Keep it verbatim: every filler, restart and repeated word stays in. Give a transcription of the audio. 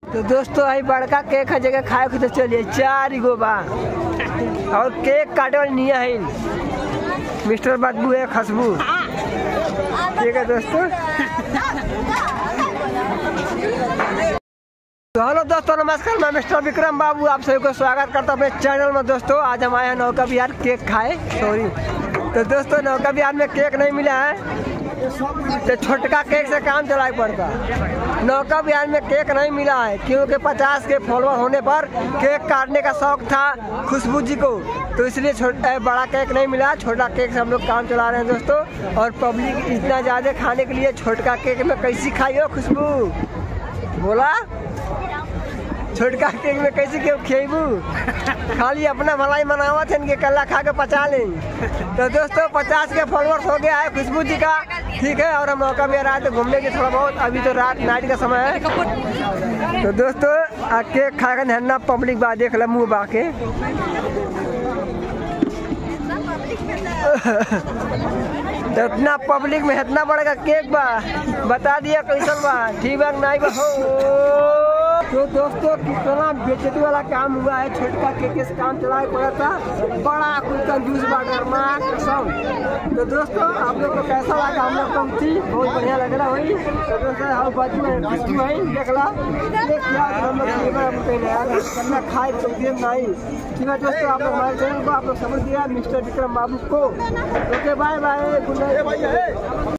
तो दोस्तों आई बड़का केक है जगह खाए तो चलिए चार गो बा और केक काटे वाली निया है मिस्टर बदबू है खुशबू। ठीक है दोस्तों। तो हेलो दोस्तों नमस्कार, मैं मिस्टर विक्रम बाबू आप सभी को स्वागत करता हूँ अपने चैनल में। दोस्तों आज हम आए हैं नौका बिहार केक खाए सॉरी। तो दोस्तों नौका बिहार में केक नहीं मिला है तो छोटका केक से काम चलाना पड़ता। नौका बिहार में केक नहीं मिला है क्योंकि पचास के फॉलोअर होने पर केक काटने का शौक था खुशबू जी को, तो इसलिए छोटा बड़ा केक नहीं मिला। छोटा केक से हम लोग काम चला रहे हैं दोस्तों। और पब्लिक इतना ज़्यादा खाने के लिए छोटका केक में कैसी खाई हो खुशबू बोला? छोटका केक में कैसे क्यों खेबू? खाली अपना भलाई मनावा थे इनके कल्ला खा के पचा लें। तो दोस्तों पचास के फॉलोअर्स हो गया है खुशबू जी का। ठीक है, और हम मौका भी आ रहा है तो घूमने की थोड़ा बहुत। अभी तो रात नाइट का समय है। तो दोस्तों केक खा कर नहना पब्लिक बा देख ला मुँह बाके। तो इतना पब्लिक में इतना बड़ा केक बा बता दिया कैसन बा ठीक बा नहीं बा हो। तो दोस्तों कितना बेइज्जती वाला काम हुआ है। छोटका केक से काम चलाए पड़ा था, बड़ा कोई कंजूस बाटर मार सब। तो दोस्तों आप लोग को कैसा लगा? हम लोग कम थी बहुत बढ़िया लग रहा वही। तो दोस्तों हम बाजू में खुशबू है देखला देखिए हम लोग खाए तो नहीं। ठीक है दोस्तों, आप लोग हमारे चैनल को आप लोग समझ दिया मिस्टर विक्रम बाबू को। Okay bye bye, good night.